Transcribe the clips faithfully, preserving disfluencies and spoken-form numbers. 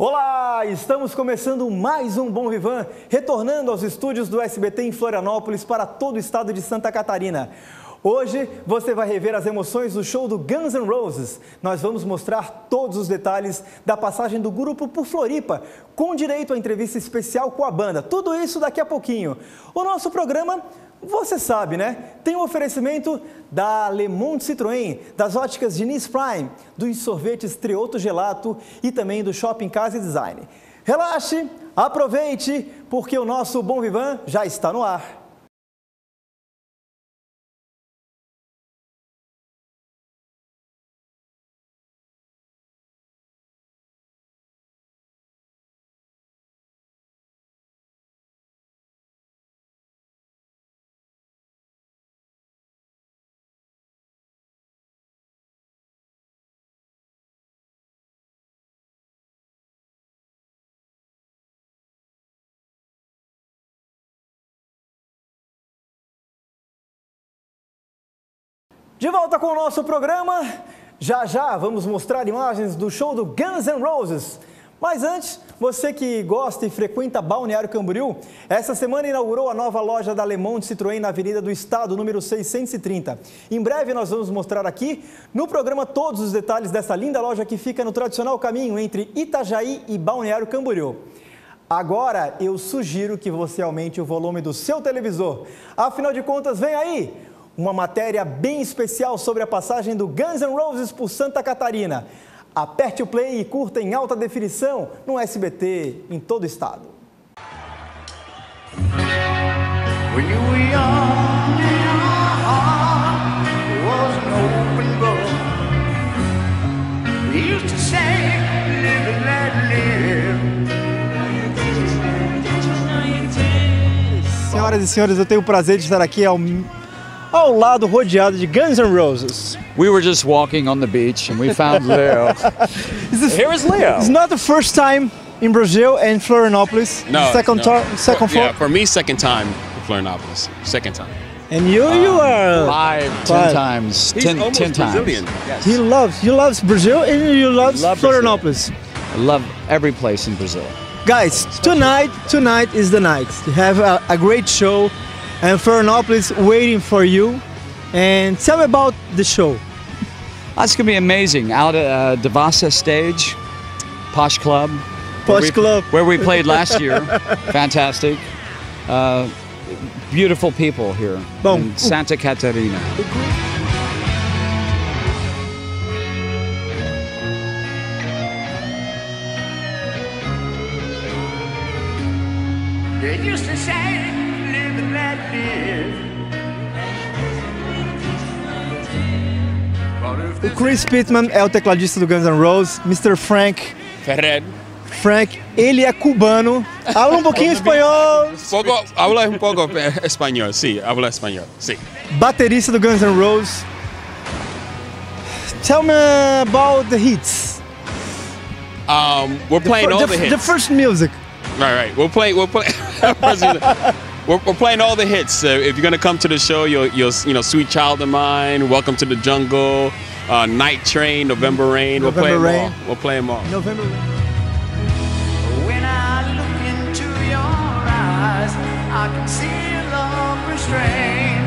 Olá, estamos começando mais um Bom Vivan, retornando aos estúdios do S B T em Florianópolis para todo o estado de Santa Catarina. Hoje você vai rever as emoções do show do Guns N' Roses. Nós vamos mostrar todos os detalhes da passagem do grupo por Floripa, com direito a entrevista especial com a banda. Tudo isso daqui a pouquinho. O nosso programa, você sabe, né? Tem um oferecimento da Le Monde Citroën, das óticas Diniz Prime, dos sorvetes Trioto Gelato e também do Shopping Casa e Design. Relaxe, aproveite, porque o nosso Bom Vivan já está no ar. De volta com o nosso programa, já já vamos mostrar imagens do show do Guns N' Roses. Mas antes, você que gosta e frequenta Balneário Camboriú, essa semana inaugurou a nova loja da Le Monde Citroën na Avenida do Estado, número seiscentos e trinta. Em breve nós vamos mostrar aqui no programa todos os detalhes dessa linda loja que fica no tradicional caminho entre Itajaí e Balneário Camboriú. Agora eu sugiro que você aumente o volume do seu televisor. Afinal de contas, vem aí uma matéria bem especial sobre a passagem do Guns N' Roses por Santa Catarina. Aperte o play e curta em alta definição no S B T em todo o estado. Senhoras e senhores, eu tenho o prazer de estar aqui ao ao lado rodeado de Guns N' Roses. We were just walking on the beach and we found Leo. This, Here is Leo. It's not the first time in Brazil and Florianópolis. No, second no. Tar second for, yeah, for me, second time in Florianópolis. Second time. And you, uh, you are five, ten five. times, He's ten, almost ten Brazilian. times. Yes. He loves, he loves Brazil and he loves Love Florianópolis. I love every place in Brazil. Guys, tonight, tonight is the night. You have a, a great show, and Florianópolis waiting for you. And tell me about the show. That's going to be amazing. Out at uh, Devassa stage, Posh Club. Posh where we, Club. Where we played last year. Fantastic. Uh, beautiful people here Bom, in Santa Catarina. They used to say, live and let live. O Chris Pittman é o tecladista do Guns N' Roses. mister Frank. Ferrer. Frank, ele é cubano. Habla um pouquinho espanhol. Poco, habla un poco español, sí, habla español, sí. Baterista do Guns N' Roses. Tell me about the hits. Um, we're playing the, all the, the hits. The first music. Right, right. We're playing. We're playing. We're, we're playing all the hits. Uh, if you're gonna come to the show, you'll, you'll, you know, Sweet Child of Mine, Welcome to the Jungle, uh, Night Train, November Rain. November we'll play Rain. them all. We'll play them all. November Rain. When I look into your eyes, I can see love restrained.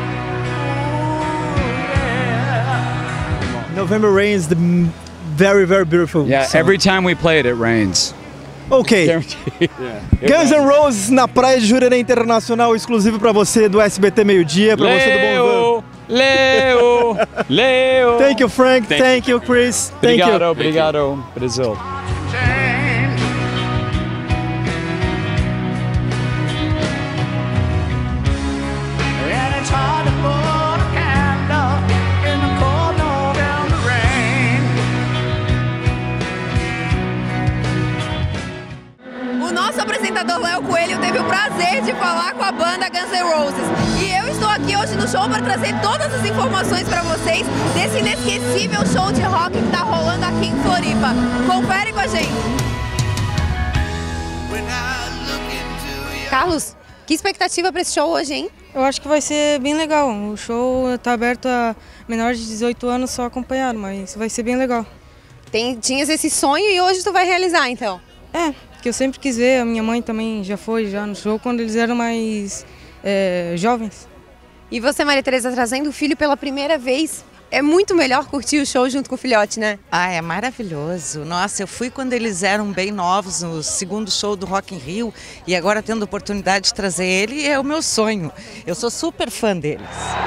Ooh, yeah. November Rain is the very, very beautiful Yeah, song. every time we play it, it rains. Ok. Guaranteed. It Guns rains. N' Roses na praia de Jurerê Internacional, exclusivo pra você do S B T Meio-Dia, pra você do Bom Leo, Leo, Leo. Thank you, Frank. Thank, Thank you, Chris. Thank Obrigado, you. obrigado, Brazil. Change. And it's hard to put a candle in the cold November rain. O nosso apresentador Léo Coelho teve o prazer de falar com a banda Guns N' Roses. E eu estou aqui hoje no show para trazer todas as informações para vocês desse inesquecível show de rock que está rolando aqui em Floripa. Confere com a gente. Carlos, que expectativa para esse show hoje, hein? Eu acho que vai ser bem legal. O show está aberto a menores de dezoito anos só acompanhar, mas vai ser bem legal. Tem, tinhas esse sonho e hoje tu vai realizar, então? É, que eu sempre quis ver, a minha mãe também já foi já no show quando eles eram mais é, jovens. E você, Maria Tereza, trazendo o filho pela primeira vez, é muito melhor curtir o show junto com o filhote, né? Ah, é maravilhoso. Nossa, eu fui quando eles eram bem novos, no segundo show do Rock in Rio, e agora tendo a oportunidade de trazer ele, é o meu sonho. Eu sou super fã deles.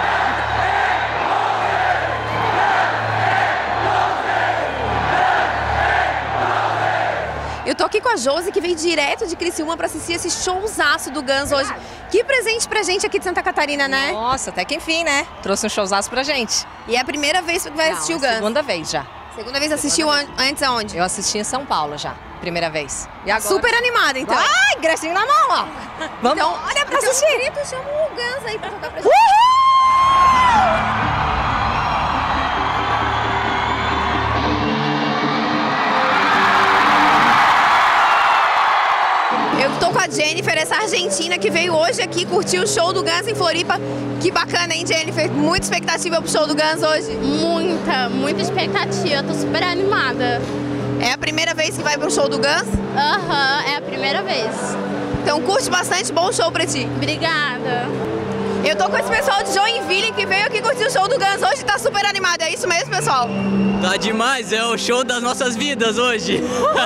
Eu tô aqui com a Josi, que veio direto de Criciúma para assistir esse showzaço do Guns hoje. Que presente pra gente aqui de Santa Catarina, né? Nossa, até que enfim, né? Trouxe um showzaço pra gente. E é a primeira vez que vai assistir Não, o Guns? Segunda vez já. Segunda vez assistiu an antes aonde? Eu assisti em São Paulo já, primeira vez. E agora? Super animada, então. Ai, ingressinho na mão, ó. Vamos Então, olha pra assistir. assistir. Grito, chama o Guns aí pra tocar pra gente. Eu tô com a Jennifer, essa argentina que veio hoje aqui curtir o show do Guns em Floripa. Que bacana, hein, Jennifer? Muita expectativa pro show do Guns hoje? Muita, muita expectativa. Tô super animada. É a primeira vez que vai pro show do Guns? Aham, uhum, é a primeira vez. Então curte bastante, bom show pra ti. Obrigada. Eu tô com esse pessoal de Joinville que veio aqui curtir o show do Guns hoje e tá super animado. É isso mesmo, pessoal? Tá demais, é o show das nossas vidas hoje.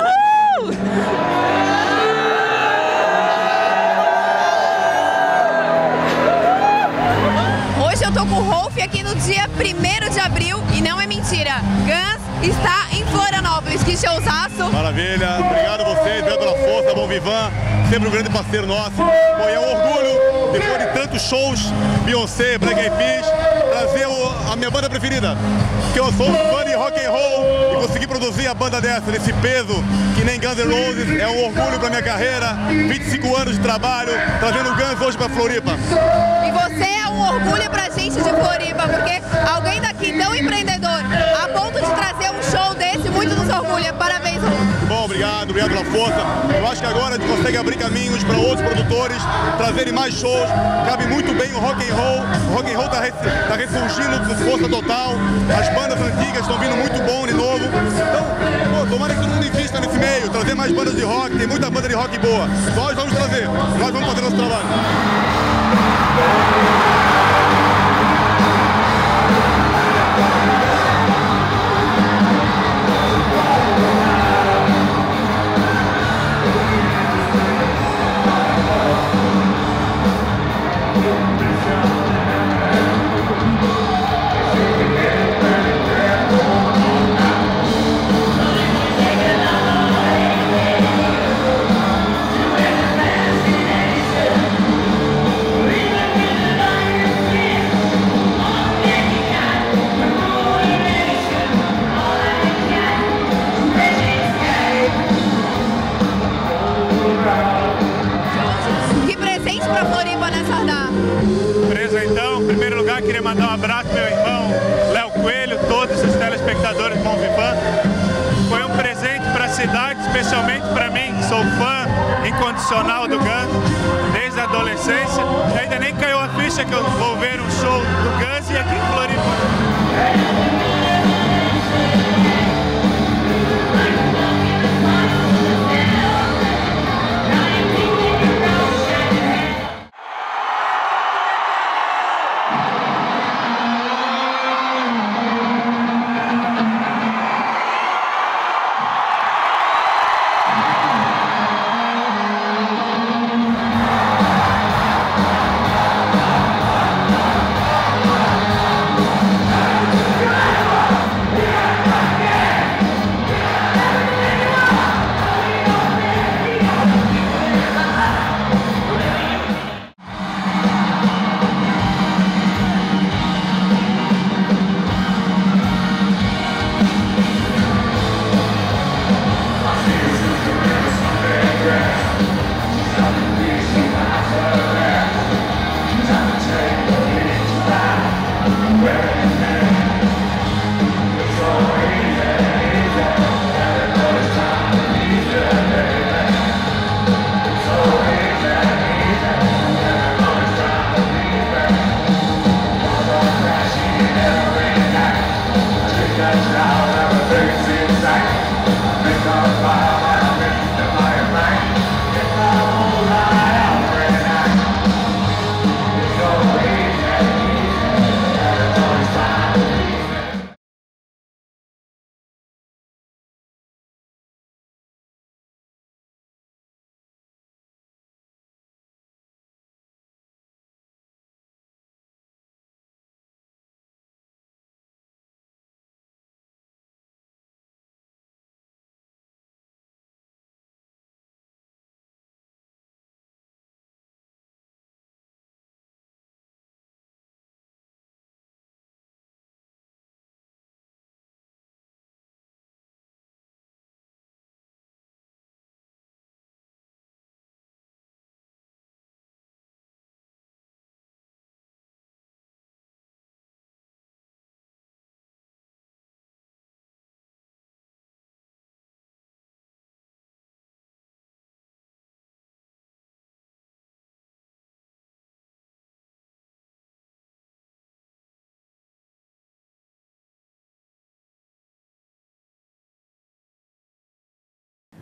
Hoje eu tô com o Rolf aqui no dia primeiro de abril e não é mentira. Guns está em Florianópolis. Que showzaço! Maravilha, obrigado a vocês, obrigado pela força, Bom Vivan, sempre um grande parceiro nosso. Pô, é um orgulho, depois de tantos shows, Beyoncé, Black Eyed Peas, trazer o, a minha banda preferida. Porque eu sou um fã de rock and roll e conseguir produzir a banda dessa, nesse peso, que nem Guns N' Roses, é um orgulho pra minha carreira. vinte e cinco anos de trabalho, trazendo o Guns hoje pra Floripa. E você é um orgulho pra gente de Floripa, porque alguém daqui tão empreendedor, a ponto de trazer um show desse, muito nos orgulha. Parabéns, Rolf. Bom, obrigado, obrigado pela força. Eu acho que agora a gente consegue abrir caminhos para outros produtores, trazerem mais shows. Cabe muito bem o rock and roll. O rock and roll está tá ressurgindo com força total. As bandas antigas estão vindo muito bom de novo. Então, pô, tomara que todo mundo invista nesse meio, trazer mais bandas de rock. Tem muita banda de rock boa. Nós vamos trazer, nós vamos fazer nosso trabalho. Que presente pra Floripa nessa data. Beleza, então, em primeiro lugar, queria mandar um abraço ao meu irmão Léo Coelho, todos os telespectadores do Bom Vivan. Foi um presente para a cidade, especialmente para mim, que sou fã incondicional do Guns, desde a adolescência. E ainda nem caiu a ficha que eu vou ver um show do Guns e aqui em Floripa.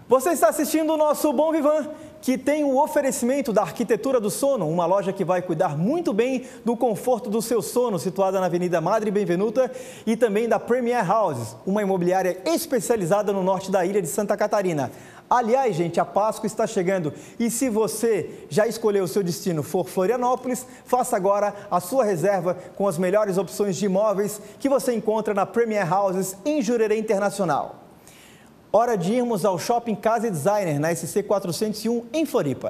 Você está assistindo o nosso Bom Vivan, que tem o oferecimento da Arquitetura do Sono, uma loja que vai cuidar muito bem do conforto do seu sono, situada na Avenida Madre Benvenuta, e também da Premier Houses, uma imobiliária especializada no norte da ilha de Santa Catarina. Aliás, gente, a Páscoa está chegando e se você já escolheu o seu destino for Florianópolis, faça agora a sua reserva com as melhores opções de imóveis que você encontra na Premier Houses em Jurerê Internacional. Hora de irmos ao Shopping Casa e Designer, na S C quatrocentos e um, em Floripa.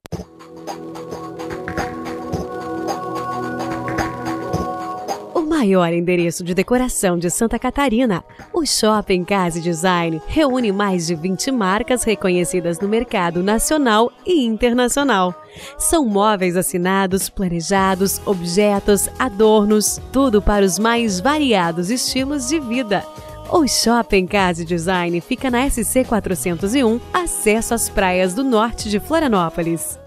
O maior endereço de decoração de Santa Catarina, o Shopping Casa e Design reúne mais de vinte marcas reconhecidas no mercado nacional e internacional. São móveis assinados, planejados, objetos, adornos, tudo para os mais variados estilos de vida. O Shopping Casa e Design fica na S C quatrocentos e um, acesso às praias do norte de Florianópolis.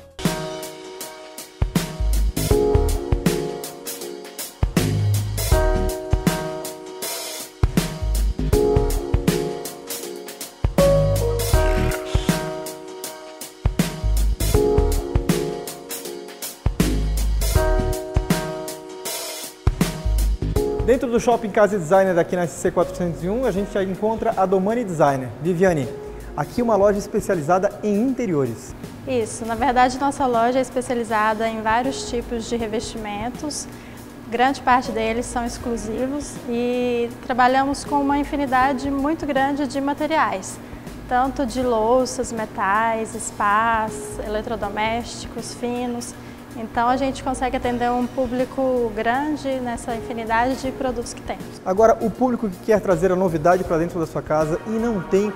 Dentro do Shopping Casa e Designer aqui na S C quatrocentos e um, a gente já encontra a Domani Designer. Viviane, aqui uma loja especializada em interiores. Isso, na verdade nossa loja é especializada em vários tipos de revestimentos, grande parte deles são exclusivos e trabalhamos com uma infinidade muito grande de materiais, tanto de louças, metais, spas, eletrodomésticos finos. Então a gente consegue atender um público grande nessa infinidade de produtos que temos. Agora, o público que quer trazer a novidade para dentro da sua casa e não tem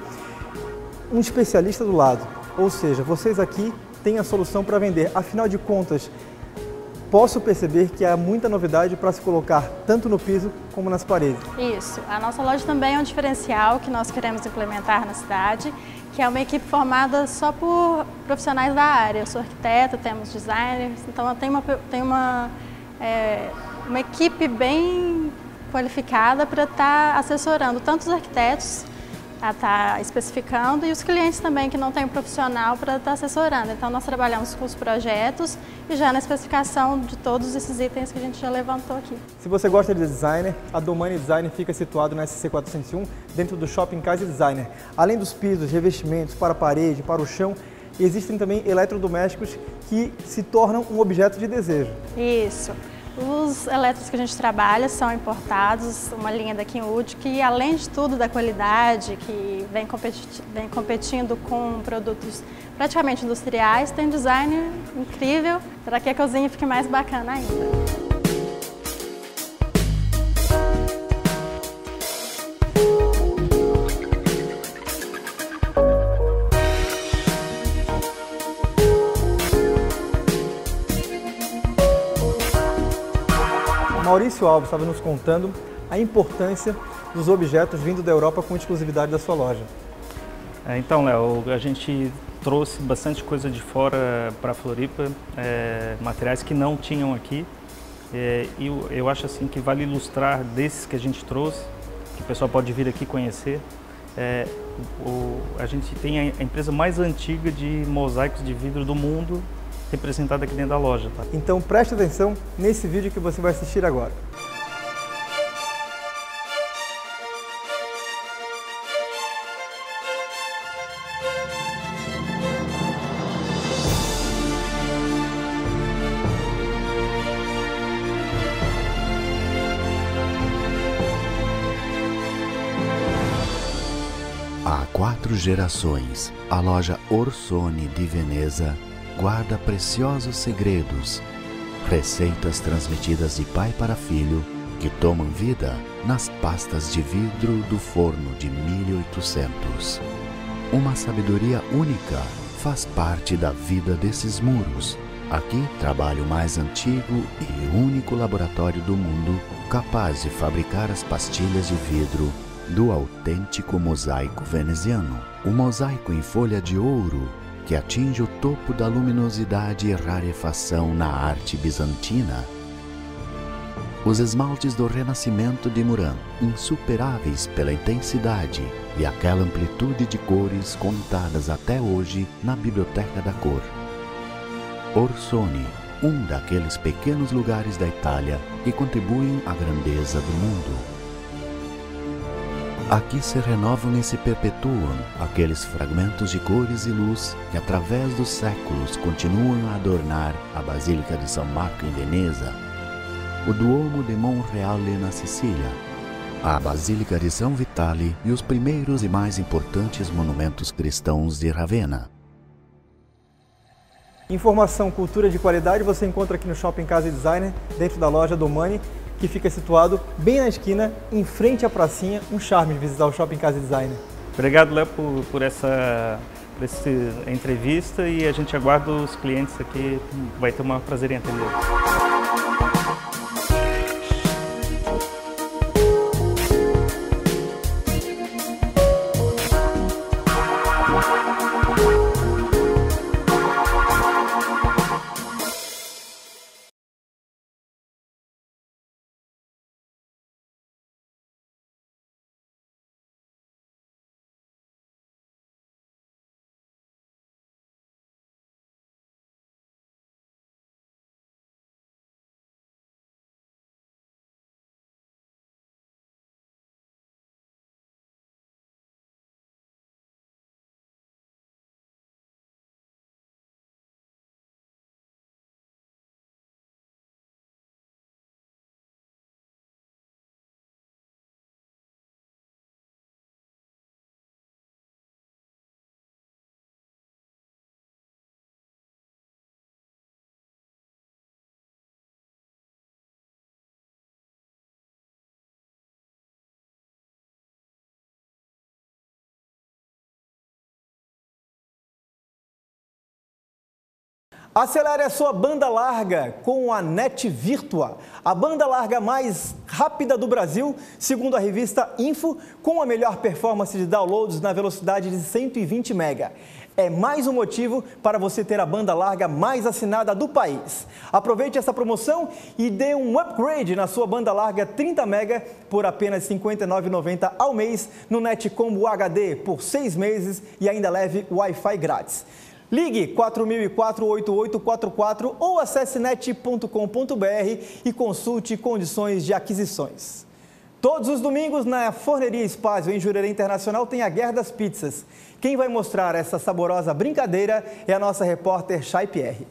um especialista do lado, ou seja, vocês aqui têm a solução para vender. Afinal de contas, posso perceber que há muita novidade para se colocar tanto no piso como nas paredes. Isso, a nossa loja também é um diferencial que nós queremos implementar na cidade, que é uma equipe formada só por profissionais da área. Eu sou arquiteta, temos designers, então tem uma, tem uma, é, uma equipe bem qualificada para estar assessorando tanto os arquitetos a estar especificando e os clientes também que não tem um profissional para estar assessorando. Então nós trabalhamos com os projetos e já na especificação de todos esses itens que a gente já levantou aqui. Se você gosta de designer, a Domani Design fica situado na S C quatrocentos e um, dentro do Shopping Casa e Designer. Além dos pisos, revestimentos para a parede, para o chão, existem também eletrodomésticos que se tornam um objeto de desejo. Isso. Os elétricos que a gente trabalha são importados, uma linha da Kenwood, que além de tudo da qualidade, que vem, competi vem competindo com produtos praticamente industriais, tem design incrível para que a cozinha fique mais bacana ainda. Maurício Alves estava nos contando a importância dos objetos vindo da Europa com exclusividade da sua loja. É, então, Léo, a gente trouxe bastante coisa de fora para Floripa, é, materiais que não tinham aqui. É, e eu, eu acho assim que vale ilustrar desses que a gente trouxe, que o pessoal pode vir aqui conhecer. É, o, a gente tem a, a empresa mais antiga de mosaicos de vidro do mundo, representada aqui dentro da loja. Tá? Então preste atenção nesse vídeo que você vai assistir agora. Há quatro gerações, a loja Orsoni de Veneza guarda preciosos segredos, receitas transmitidas de pai para filho que tomam vida nas pastas de vidro do forno de mil e oitocentos. Uma sabedoria única faz parte da vida desses muros. Aqui trabalha o mais antigo e único laboratório do mundo capaz de fabricar as pastilhas de vidro do autêntico mosaico veneziano. O mosaico em folha de ouro que atinge o topo da luminosidade e rarefação na arte bizantina. Os esmaltes do Renascimento de Muran, insuperáveis pela intensidade e aquela amplitude de cores contadas até hoje na Biblioteca da Cor. Orsoni, um daqueles pequenos lugares da Itália que contribuem à grandeza do mundo. Aqui se renovam e se perpetuam aqueles fragmentos de cores e luz que através dos séculos continuam a adornar a Basílica de São Marco em Veneza, o Duomo de Monreale na Sicília, a Basílica de São Vitale e os primeiros e mais importantes monumentos cristãos de Ravenna. Informação, cultura de qualidade você encontra aqui no Shopping Casa Designer, dentro da loja Domani, que fica situado bem na esquina, em frente à pracinha. Um charme de visitar o Shopping Casa Designer. Obrigado, Léo, por, por, essa, por essa entrevista e a gente aguarda os clientes aqui. Vai ter uma prazer em atendê-los. Acelere a sua banda larga com a Net Virtua, a banda larga mais rápida do Brasil, segundo a revista Info, com a melhor performance de downloads na velocidade de cento e vinte mega. É mais um motivo para você ter a banda larga mais assinada do país. Aproveite essa promoção e dê um upgrade na sua banda larga trinta mega por apenas cinquenta e nove reais e noventa centavos ao mês no Net Combo H D por seis meses e ainda leve Wi-Fi grátis. Ligue quatro mil e quatro, oito oito quatro quatro ou acesse net ponto com ponto br e consulte condições de aquisições. Todos os domingos na Forneria Espásio, em Jurerê Internacional, tem a Guerra das Pizzas. Quem vai mostrar essa saborosa brincadeira é a nossa repórter Chay Pierre.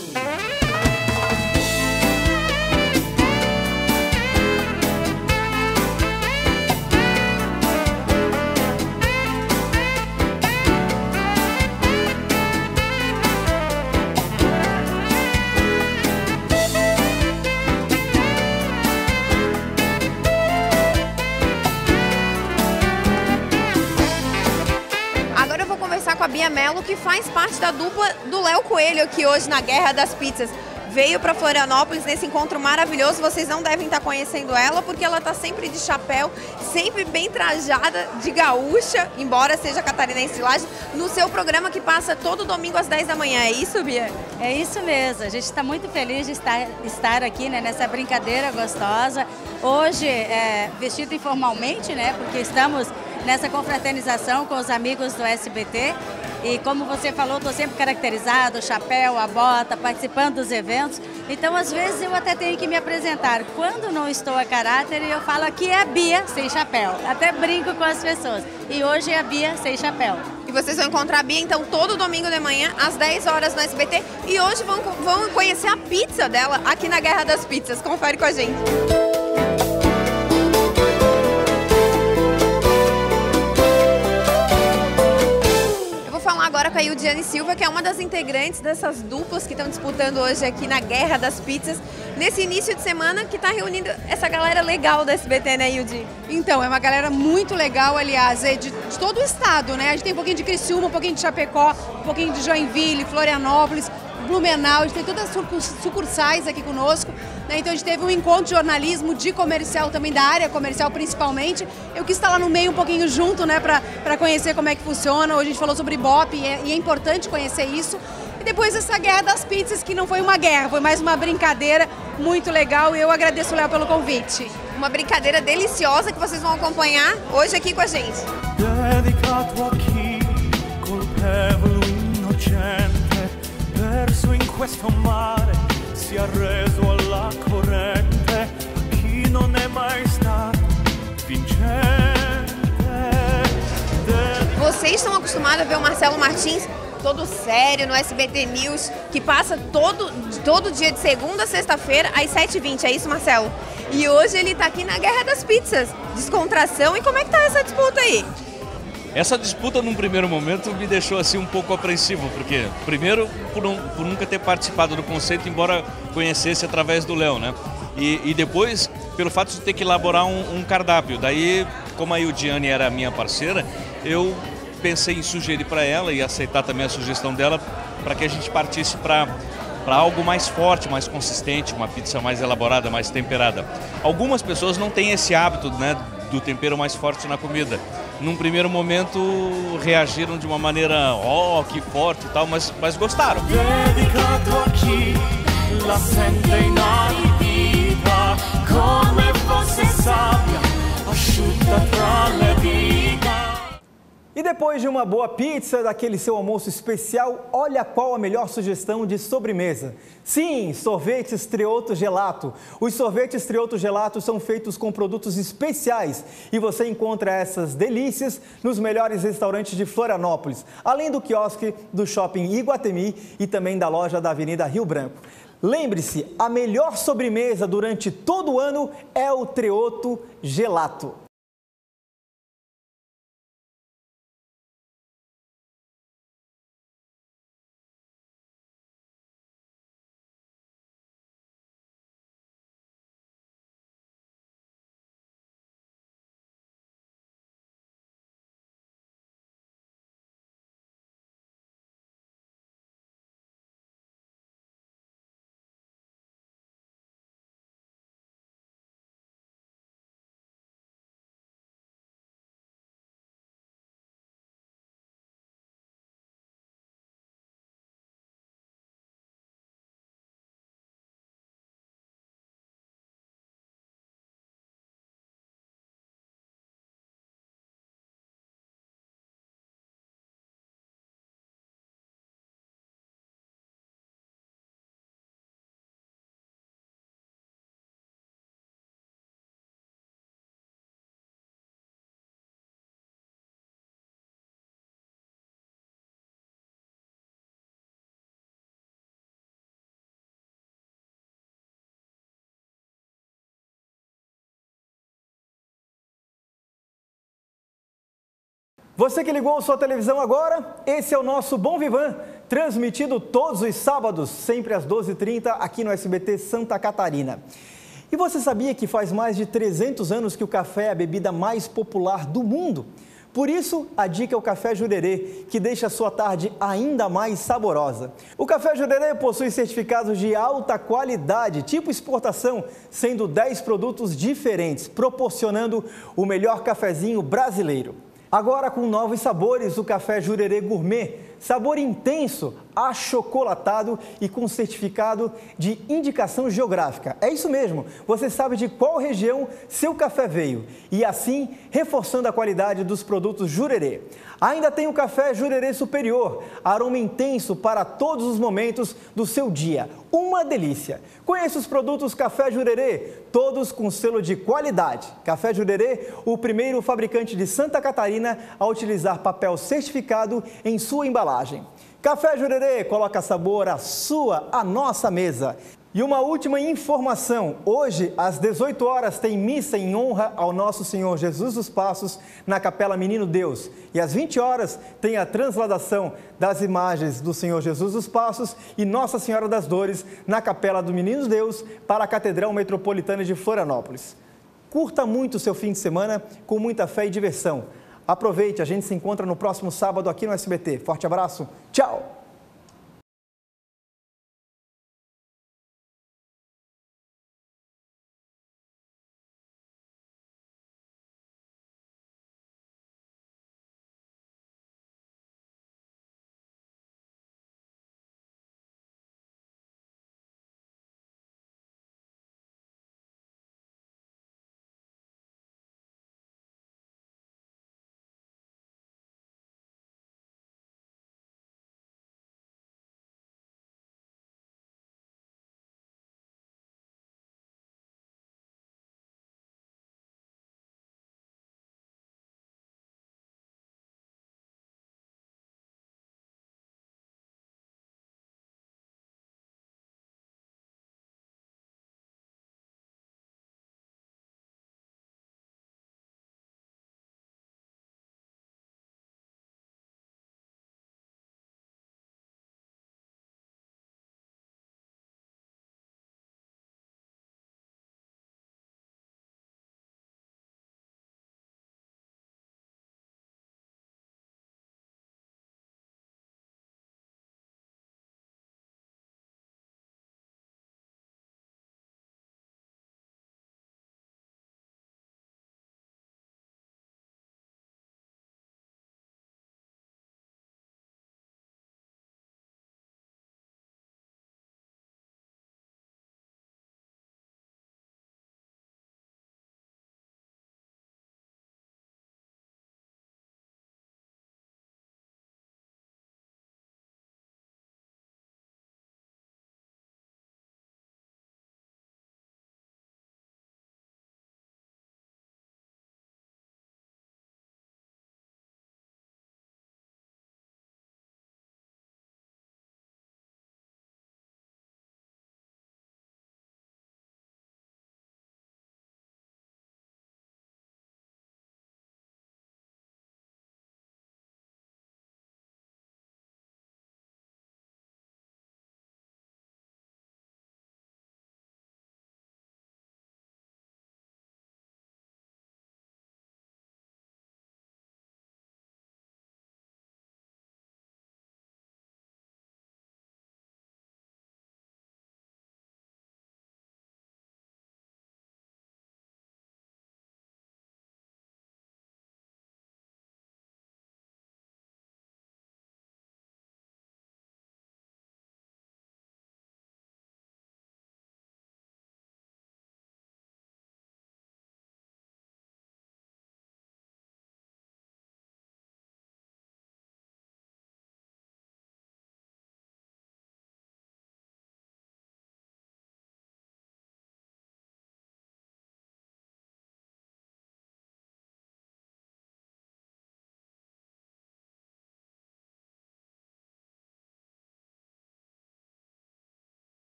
Bia Mello, que faz parte da dupla do Léo Coelho aqui hoje na Guerra das Pizzas. Veio para Florianópolis nesse encontro maravilhoso, vocês não devem estar conhecendo ela, porque ela está sempre de chapéu, sempre bem trajada de gaúcha, embora seja catarinense de Lages, no seu programa que passa todo domingo às dez da manhã. É isso, Bia? É isso mesmo, a gente está muito feliz de estar, estar aqui, né, nessa brincadeira gostosa. Hoje, é, vestido informalmente, né, porque estamos nessa confraternização com os amigos do S B T. E como você falou, estou sempre caracterizado, o chapéu, a bota, participando dos eventos. Então, às vezes, eu até tenho que me apresentar. Quando não estou a caráter, eu falo aqui é a Bia sem chapéu. Até brinco com as pessoas. E hoje é a Bia sem chapéu. E vocês vão encontrar a Bia, então, todo domingo de manhã, às dez horas no S B T. E hoje vão, vão conhecer a pizza dela aqui na Guerra das Pizzas. Confere com a gente. Agora com a Ildiane Silva, que é uma das integrantes dessas duplas que estão disputando hoje aqui na Guerra das Pizzas, nesse início de semana que está reunindo essa galera legal da S B T, né, Ildi? Então, é uma galera muito legal, aliás, é de, de todo o estado, né? A gente tem um pouquinho de Criciúma, um pouquinho de Chapecó, um pouquinho de Joinville, Florianópolis, Blumenau, a gente tem todas as sucursais aqui conosco, né? Então a gente teve um encontro de jornalismo, de comercial também, da área comercial principalmente. Eu quis estar lá no meio um pouquinho junto, né, para conhecer como é que funciona. Hoje a gente falou sobre Ibope e é, e é importante conhecer isso. E depois dessa guerra das pizzas, que não foi uma guerra, foi mais uma brincadeira muito legal e eu agradeço o Léo pelo convite. Uma brincadeira deliciosa que vocês vão acompanhar hoje aqui com a gente. Dedicato a chi colpevole innocente perso in questo mare si è arreso alla corrente chi non è mai stato vincente. Vocês estão acostumados a ver o Marcelo Martins todo sério no S B T News, que passa todo, todo dia de segunda a sexta-feira às sete e vinte, é isso, Marcelo? E hoje ele está aqui na Guerra das Pizzas, descontração. E como é que tá essa disputa aí? Essa disputa, num primeiro momento, me deixou assim um pouco apreensivo, porque, primeiro, por, um, por nunca ter participado do conceito, embora conhecesse através do Léo, né? E, e depois, pelo fato de ter que elaborar um, um cardápio. Daí, como a Ildiane era minha parceira, eu pensei em sugerir para ela e aceitar também a sugestão dela para que a gente partisse para para algo mais forte, mais consistente, uma pizza mais elaborada, mais temperada. Algumas pessoas não têm esse hábito, né, do tempero mais forte na comida. Num primeiro momento reagiram de uma maneira, oh, que forte e tal, mas, mas gostaram. Dedicato a chi la sente inaridita, come fosse sabbia asciutta tra le dita. E depois de uma boa pizza, daquele seu almoço especial, olha qual a melhor sugestão de sobremesa. Sim, sorvetes Trioto Gelato. Os sorvetes Trioto Gelato são feitos com produtos especiais e você encontra essas delícias nos melhores restaurantes de Florianópolis, além do quiosque do Shopping Iguatemi e também da loja da Avenida Rio Branco. Lembre-se, a melhor sobremesa durante todo o ano é o Trioto Gelato. Você que ligou sua televisão agora, esse é o nosso Bom Vivan, transmitido todos os sábados, sempre às doze e trinta, aqui no S B T Santa Catarina. E você sabia que faz mais de trezentos anos que o café é a bebida mais popular do mundo? Por isso, a dica é o Café Jurerê, que deixa a sua tarde ainda mais saborosa. O Café Jurerê possui certificados de alta qualidade, tipo exportação, sendo dez produtos diferentes, proporcionando o melhor cafezinho brasileiro. Agora com novos sabores, o Café Jurerê Gourmet, sabor intenso, achocolatado e com certificado de indicação geográfica. É isso mesmo, você sabe de qual região seu café veio e assim reforçando a qualidade dos produtos Jurerê. Ainda tem o Café Jurerê Superior, aroma intenso para todos os momentos do seu dia. Uma delícia! Conheça os produtos Café Jurerê, todos com selo de qualidade. Café Jurerê, o primeiro fabricante de Santa Catarina a utilizar papel certificado em sua embalagem. Café Jurerê coloca sabor à sua, à nossa mesa. E uma última informação, hoje às dezoito horas tem missa em honra ao nosso Senhor Jesus dos Passos na Capela Menino Deus. E às vinte horas tem a transladação das imagens do Senhor Jesus dos Passos e Nossa Senhora das Dores na Capela do Menino Deus para a Catedral Metropolitana de Florianópolis. Curta muito o seu fim de semana com muita fé e diversão. Aproveite, a gente se encontra no próximo sábado aqui no S B T. Forte abraço, tchau!